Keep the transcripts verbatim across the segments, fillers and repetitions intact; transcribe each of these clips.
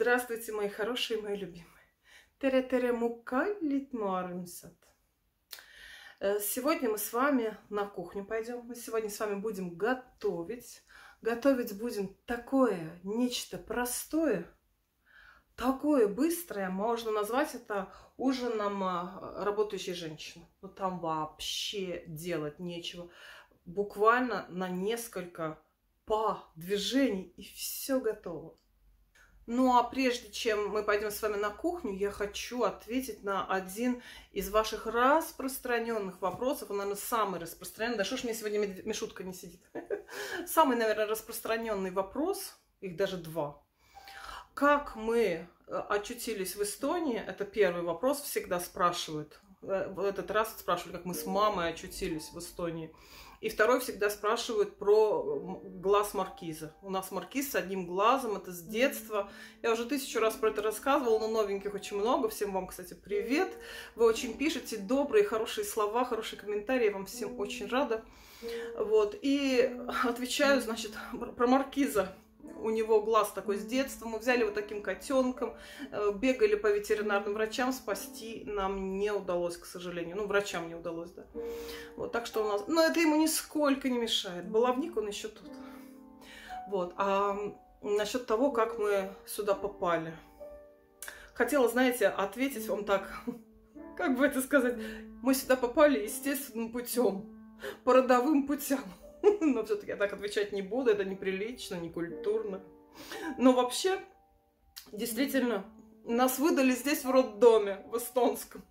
Здравствуйте, мои хорошие, мои любимые. Тере-тере мукалит муармсат. Сегодня мы с вами на кухню пойдем. Мы сегодня с вами будем готовить. Готовить будем такое, нечто простое, такое быстрое. Можно назвать это ужином работающей женщины. Но там вообще делать нечего. Буквально на несколько па движений и все готово. Ну а прежде чем мы пойдем с вами на кухню, я хочу ответить на один из ваших распространенных вопросов. Он, наверное, самый распространенный. Да что ж мне сегодня Мишутка не сидит? Самый, наверное, распространенный вопрос, их даже два. Как мы очутились в Эстонии? Это первый вопрос, всегда спрашивают. В этот раз спрашивали, как мы с мамой очутились в Эстонии. И второй всегда спрашивают про глаз маркиза. У нас маркиз с одним глазом, это с детства. Я уже тысячу раз про это рассказывала, но новеньких очень много. Всем вам, кстати, привет. Вы очень пишете добрые, хорошие слова, хорошие комментарии. Я вам всем очень рада. Вот. И отвечаю, значит, про маркиза. У него глаз такой с детства. Мы взяли вот таким котенком, бегали по ветеринарным врачам, спасти нам не удалось, к сожалению. Ну, врачам не удалось, да. Вот, так что у нас... Но это ему нисколько не мешает. Баловник он еще тут. Вот. А насчет того, как мы сюда попали. Хотела, знаете, ответить вам так, как бы это сказать. Мы сюда попали естественным путем, по родовым путям. Но все-таки я так отвечать не буду, это неприлично, не культурно. Но вообще, действительно, нас выдали здесь в роддоме, в эстонском.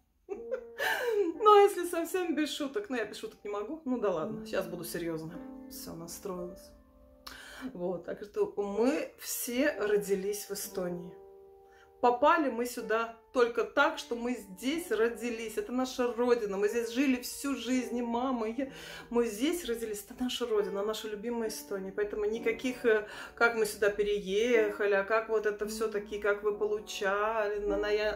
Ну, а если совсем без шуток, ну, я без шуток не могу, ну да ладно, сейчас буду серьезно. Все, настроилась. Вот, так что мы все родились в Эстонии. Попали мы сюда только так, что мы здесь родились. Это наша родина. Мы здесь жили всю жизнь, и мама, и я. Мы здесь родились. Это наша родина, наша любимая Эстония. Поэтому никаких, как мы сюда переехали, а как вот это все таки, как вы получали. На, на, я...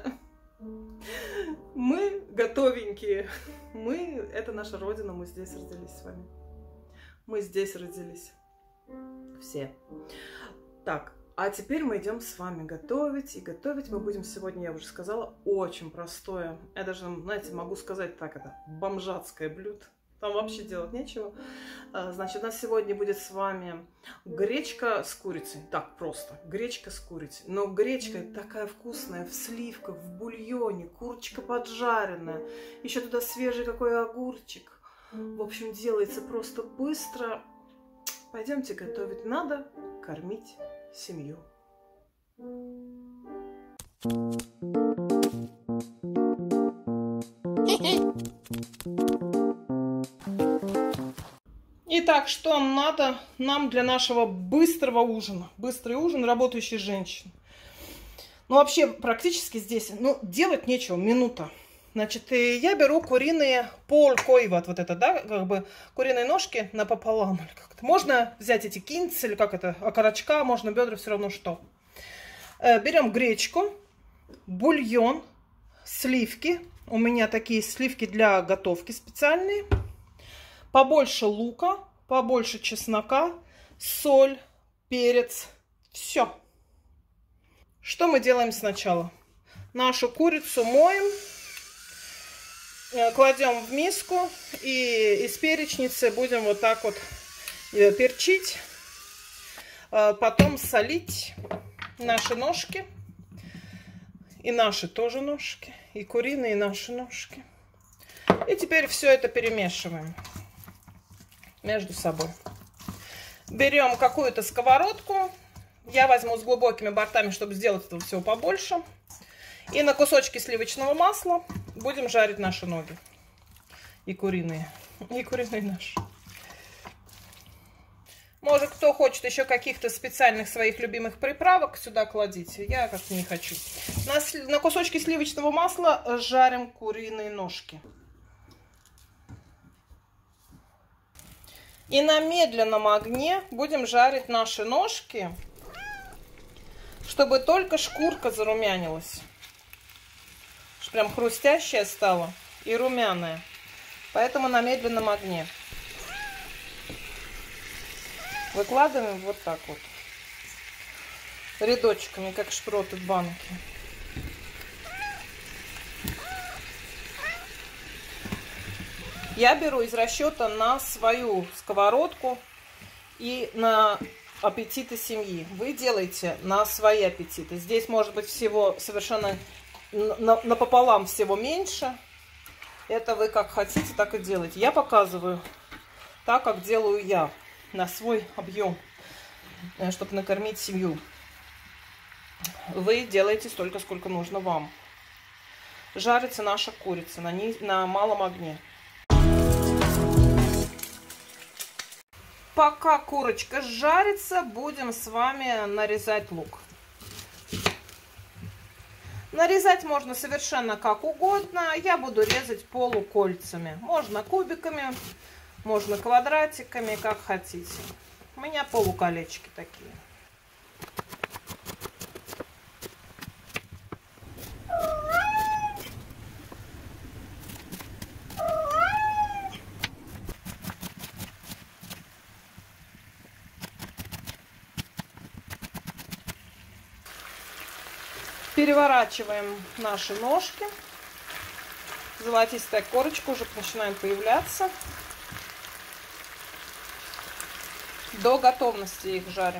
Мы готовенькие. Мы, это наша родина, мы здесь родились с вами. Мы здесь родились. Все. Так. А теперь мы идем с вами готовить. И готовить мы будем сегодня, я уже сказала, очень простое. Я даже, знаете, могу сказать так, это бомжатское блюдо. Там вообще делать нечего. Значит, у нас сегодня будет с вами гречка с курицей. Так, просто. Гречка с курицей. Но гречка такая вкусная, в сливках, в бульоне, курочка поджаренная. Еще туда свежий какой огурчик. В общем, делается просто быстро. Пойдемте готовить. Надо кормить семью. Итак, что надо нам для нашего быстрого ужина? Быстрый ужин работающей женщины. Ну, вообще, практически здесь, ну, делать нечего, минута. Значит, я беру куриные полкойват, вот это, да, как бы куриные ножки напополам. Можно взять эти кинцы, или как это, окорочка, можно бедра, все равно что. Берем гречку, бульон, сливки. У меня такие сливки для готовки специальные. Побольше лука, побольше чеснока, соль, перец. Все. Что мы делаем сначала? Нашу курицу моем. Кладем в миску и из перечницы будем вот так вот перчить, потом солить наши ножки, и наши тоже ножки, и куриные, и наши ножки. И теперь все это перемешиваем между собой. Берем какую-то сковородку, я возьму с глубокими бортами, чтобы сделать этого всего побольше. И на кусочки сливочного масла будем жарить наши ноги. И куриные. И куриные наши. Может, кто хочет еще каких-то специальных своих любимых приправок, сюда кладите. Я как-то не хочу. На, на кусочки сливочного масла жарим куриные ножки. И на медленном огне будем жарить наши ножки, чтобы только шкурка зарумянилась. Прям хрустящая стала и румяная. Поэтому на медленном огне. Выкладываем вот так вот. рядочками, как шпроты в банке. Я беру из расчета на свою сковородку и на аппетиты семьи. Вы делаете на свои аппетиты. Здесь может быть всего совершенно напополам всего меньше. Это вы как хотите, так и делайте. Я показываю так, как делаю я, на свой объем, чтобы накормить семью. Вы делаете столько, сколько нужно вам. Жарится наша курица на, низ... на малом огне. Пока курочка жарится, будем с вами нарезать лук. Нарезать можно совершенно как угодно. Я буду резать полукольцами. Можно кубиками, можно квадратиками, как хотите. У меня полуколечки такие. Переворачиваем наши ножки. Золотистая корочка уже начинает появляться. До готовности их жарим.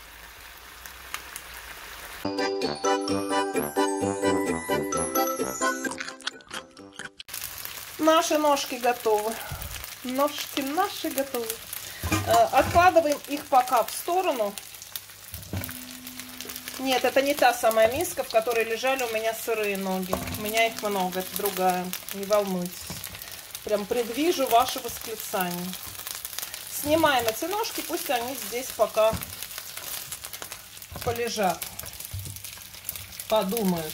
Наши ножки готовы. Ножки наши готовы. Откладываем их пока в сторону. Нет, это не та самая миска, в которой лежали у меня сырые ноги. У меня их много, это другая. Не волнуйтесь. Прям предвижу ваше восклицание. Снимаем эти ножки, пусть они здесь пока полежат. Подумают.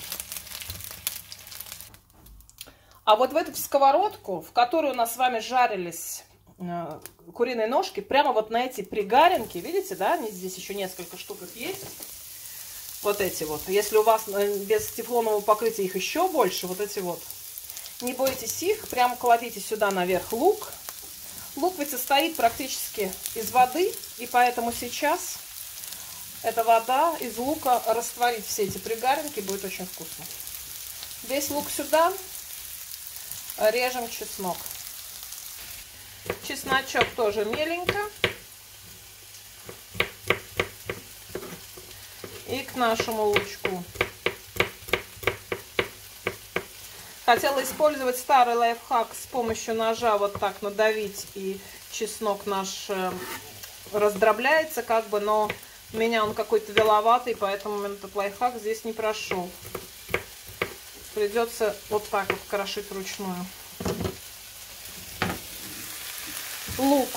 А вот в эту сковородку, в которой у нас с вами жарились э, куриные ножки, прямо вот на эти пригаренки, видите, да, они здесь еще несколько штук есть. Вот эти вот. Если у вас без тефлонового покрытия их еще больше, вот эти вот. Не бойтесь их, прям кладите сюда наверх лук. Лук ведь состоит практически из воды, и поэтому сейчас эта вода из лука растворит все эти пригаренки, будет очень вкусно. Весь лук сюда. Режем чеснок. Чесночок тоже меленько. И к нашему лучку. Хотела использовать старый лайфхак с помощью ножа вот так надавить, и чеснок наш раздробляется как бы, но у меня он какой-то веловатый, поэтому этот лайфхак здесь не прошел. Придется вот так вот крошить вручную. Лук.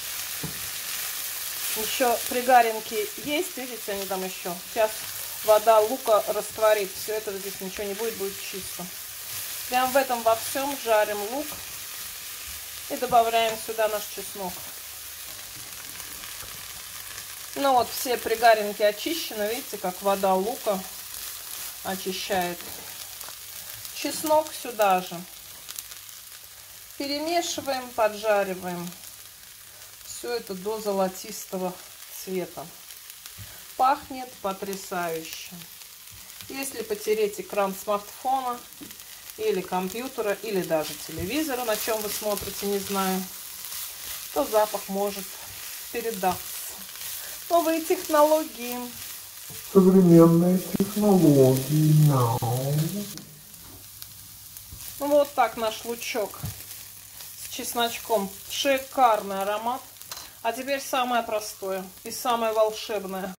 Еще пригаренки есть, видите, они там еще. Сейчас вода лука растворит. Все это здесь ничего не будет, будет чисто. Прям в этом во всем жарим лук. И добавляем сюда наш чеснок. Ну вот все пригаренки очищены. Видите, как вода лука очищает. Чеснок сюда же. Перемешиваем, поджариваем. Все это до золотистого цвета. Пахнет потрясающе. Если потереть экран смартфона или компьютера, или даже телевизора, на чем вы смотрите, не знаю, то запах может передаться. Новые технологии. Современные технологии. No. Вот так наш лучок с чесночком. Шикарный аромат. А теперь самое простое и самое волшебное.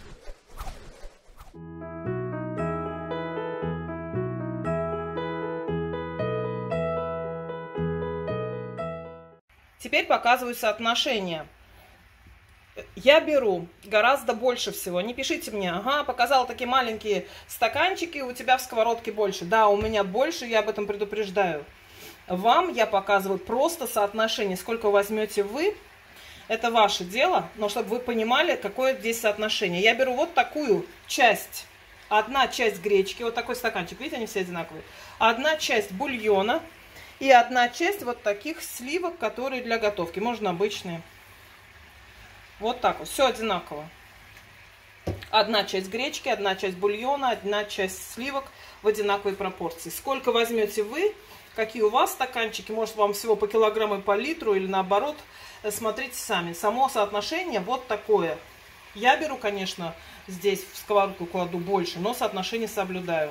Теперь показываю соотношение. Я беру гораздо больше всего. Не пишите мне, ага, показала такие маленькие стаканчики, у тебя в сковородке больше. Да, у меня больше, я об этом предупреждаю. Вам я показываю просто соотношение. Сколько возьмете вы, это ваше дело, но чтобы вы понимали, какое здесь соотношение. Я беру вот такую часть, одна часть гречки, вот такой стаканчик, видите, они все одинаковые. Одна часть бульона и одна часть вот таких сливок, которые для готовки, можно обычные. Вот так вот, все одинаково. Одна часть гречки, одна часть бульона, одна часть сливок в одинаковой пропорции. Сколько возьмете вы, какие у вас стаканчики, может вам всего по килограмму и по литру или наоборот, смотрите сами. Само соотношение вот такое. Я беру, конечно, здесь в сковородку кладу больше, но соотношение соблюдаю.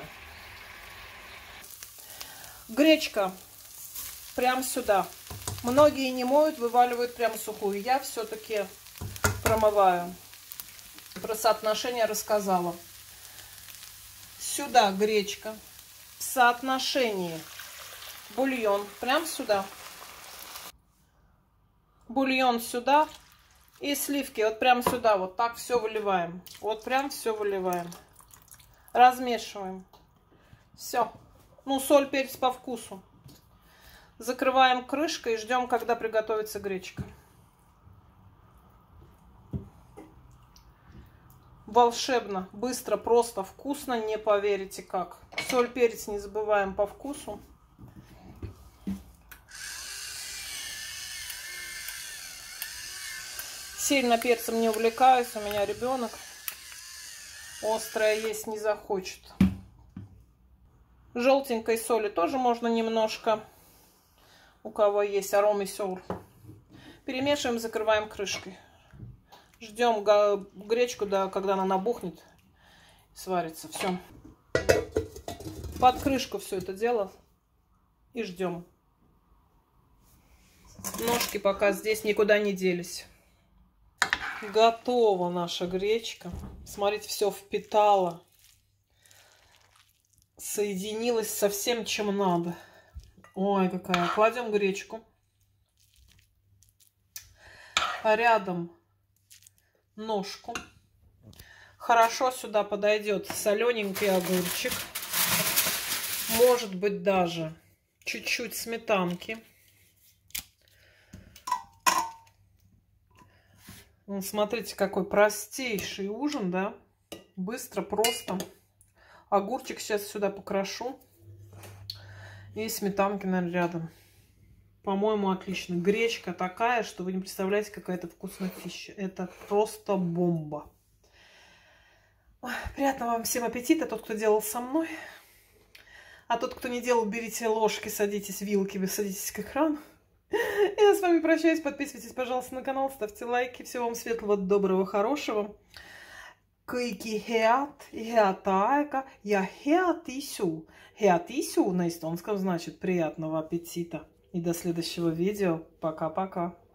Гречка прям сюда. Многие не моют, вываливают прям сухую. Я все-таки промываю. Про соотношение рассказала. Сюда гречка. В соотношении бульон. Прям сюда. Бульон сюда. И сливки вот прям сюда. Вот так все выливаем. Вот прям все выливаем. Размешиваем. Все. Ну, соль, перец по вкусу. Закрываем крышкой и ждем, когда приготовится гречка. Волшебно, быстро, просто, вкусно, не поверите как. Соль, перец не забываем по вкусу. Сильно перцем не увлекаюсь, у меня ребенок. Острое есть не захочет. Желтенькой соли тоже можно немножко, у кого есть аромисол. Перемешиваем, закрываем крышкой. Ждем гречку, да, когда она набухнет, сварится. Все. Под крышку все это дело и ждем. Ножки пока здесь никуда не делись. Готова наша гречка. Смотрите, все впитала. Соединилась со всем, чем надо. Ой, какая. Кладем гречку. А рядом ножку. Хорошо сюда подойдет солененький огурчик. Может быть даже чуть-чуть сметанки. Вон, смотрите, какой простейший ужин, да? Быстро, просто. Огурчик сейчас сюда покрошу. И сметанки, наверное, рядом. По-моему, отлично. Гречка такая, что вы не представляете, какая это вкусная пища. Это просто бомба. Ой, приятного вам всем аппетита, тот, кто делал со мной. А тот, кто не делал, берите ложки, садитесь, вилки, вы садитесь к экрану. Я с вами прощаюсь. Подписывайтесь, пожалуйста, на канал, ставьте лайки. Всего вам светлого, доброго, хорошего. Kaikki heat, heata aika ja heat isu. Heat isu на эстонском значит приятного аппетита. И до следующего видео. Пока-пока.